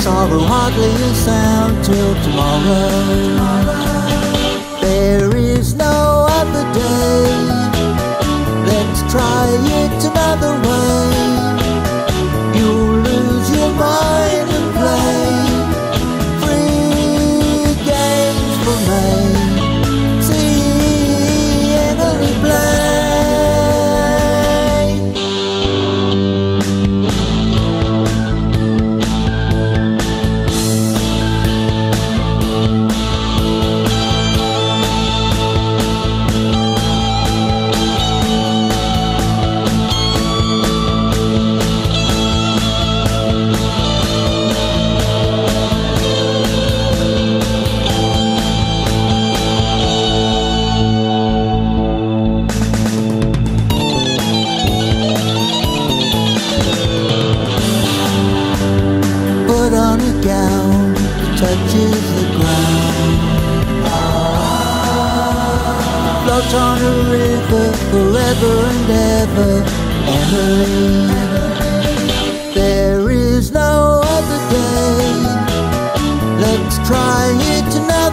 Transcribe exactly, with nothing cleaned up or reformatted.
sorrow hardly a sound till tomorrow. There is no other day. Let's try it another way. You'll lose your mind and play free games for me. See Emily play. Touches the ground, floats on a river forever and ever. Emily, there is no other day. Let's try it tonight.